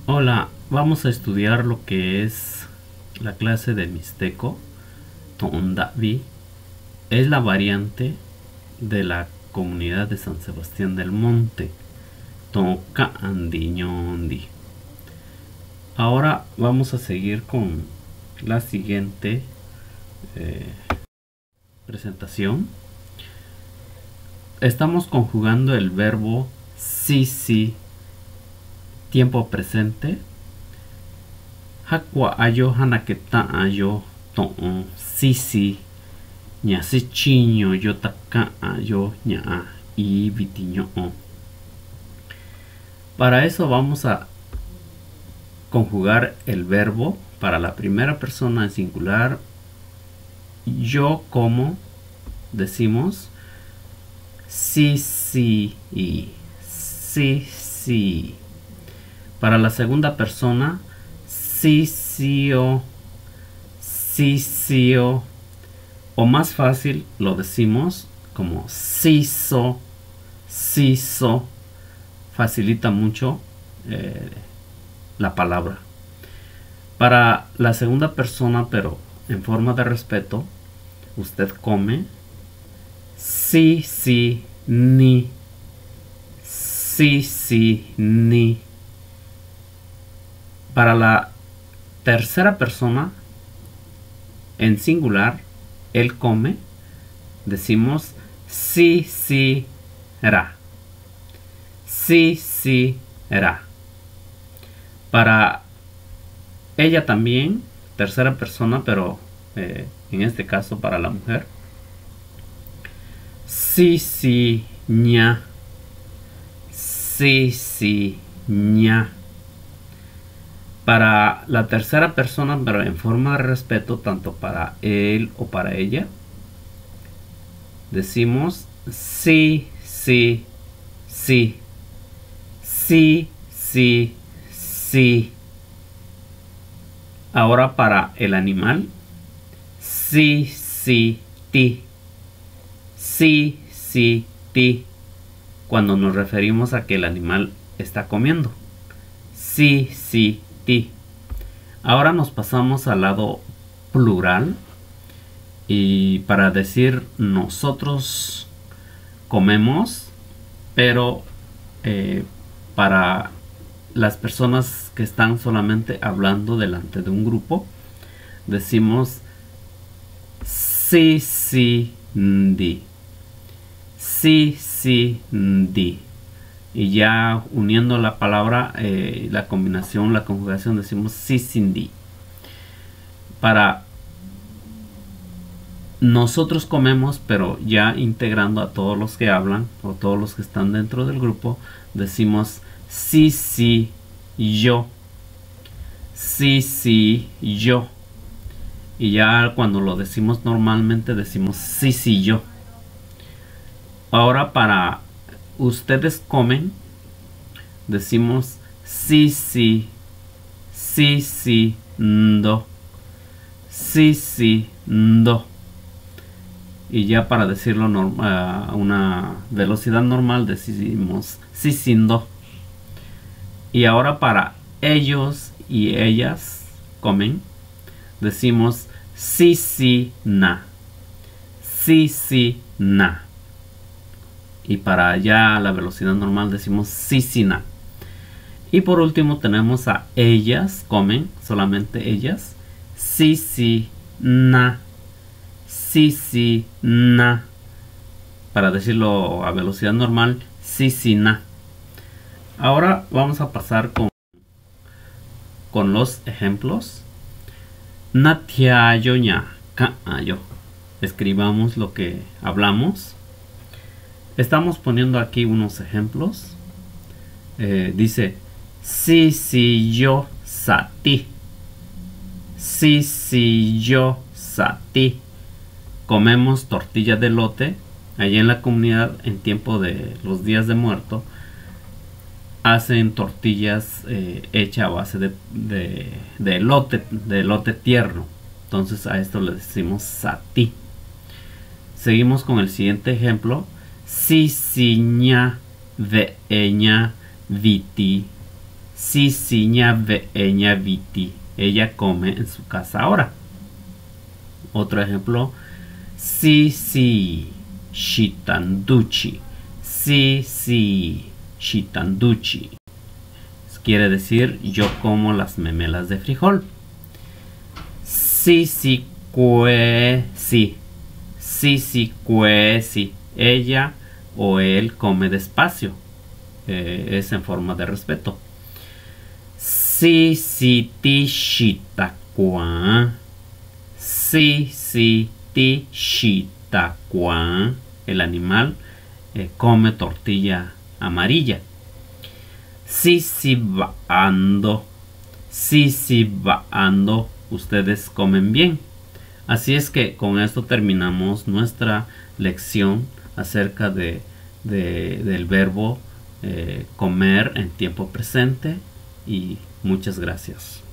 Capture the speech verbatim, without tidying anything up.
Hola, vamos a estudiar lo que es la clase de Mixteco. Tondavi es la variante de la comunidad de San Sebastián del Monte. Toca Andiñondi. Ahora vamos a seguir con la siguiente eh, presentación. Estamos conjugando el verbo sí, sí, tiempo presente. Hakwa ayo hanaketa ayo ton sí, sí, ña si chiño yo taka ayo ña y vitiño. Para eso vamos a conjugar el verbo para la primera persona en singular. Yo como decimos sí, sí y sí, sí. Para la segunda persona, sí, sí o, sí, sí o. O más fácil lo decimos como sí, so, sí, so. Facilita mucho eh, la palabra. Para la segunda persona, pero en forma de respeto, usted come sí, sí, ni. Sí, sí, ni. Para la tercera persona, en singular, él come, decimos sí, sí, ra. Sí, sí, ra. Para ella también, tercera persona, pero eh, en este caso para la mujer, sí, sí, ña. Sí, sí, ña. Para la tercera persona, pero en forma de respeto, tanto para él o para ella, decimos sí, sí, sí. Sí, sí, sí. Ahora para el animal, sí, sí, ti. Sí, sí, ti. Cuando nos referimos a que el animal está comiendo. Sí, sí, ti. Ahora nos pasamos al lado plural. Y para decir nosotros comemos, pero eh, para las personas que están solamente hablando delante de un grupo, decimos sí, sí, ndi. Sí, sí, ndi. Y ya uniendo la palabra, eh, la combinación, la conjugación, decimos sí, sin di. Para nosotros comemos, pero ya integrando a todos los que hablan o todos los que están dentro del grupo, decimos sí, sí, yo. Sí, sí, yo. Y ya cuando lo decimos normalmente decimos sí, sí, yo. Ahora para ustedes comen, decimos sí, sí, sí, sí, ndo. Sí, sí, ndo. Y ya para decirlo a una velocidad normal decimos sí, sí, ndo. Y ahora para ellos y ellas comen, decimos sí, sí, na. Sí, sí, na. Y para ya la velocidad normal decimos sí, sí, na. Y por último tenemos a ellas comen, solamente ellas. Sí, sí, na. Sí, sí, na. Para decirlo a velocidad normal, sí, sí, na. Ahora vamos a pasar con, con los ejemplos. Natyayo ña kaayo. Escribamos lo que hablamos. Estamos poniendo aquí unos ejemplos. Eh, dice, sí, sí, yo, sati. Sí, sí, yo, sati. Comemos tortilla de elote. Allí en la comunidad, en tiempo de los días de muerto, hacen tortillas eh, hechas a base de, de, de elote, de elote tierno. Entonces a esto le decimos sati. Seguimos con el siguiente ejemplo. Si, si, ña, ve, ña, viti, Sisi ñave ñaviti. Ella come en su casa ahora. Otro ejemplo. Sisi shitanduchi. Sisi shitanduchi. Quiere decir yo como las memelas de frijol. Sisi cuesi. Sisi cuesi. Ella o él come despacio. Eh, es en forma de respeto. Sisi tishitakua. Sisi tishitakua. El animal eh, come tortilla amarilla. Sisi baando. Sisi baando. Ustedes comen bien. Así es que con esto terminamos nuestra lección acerca de, de del verbo eh, comer en tiempo presente, y muchas gracias.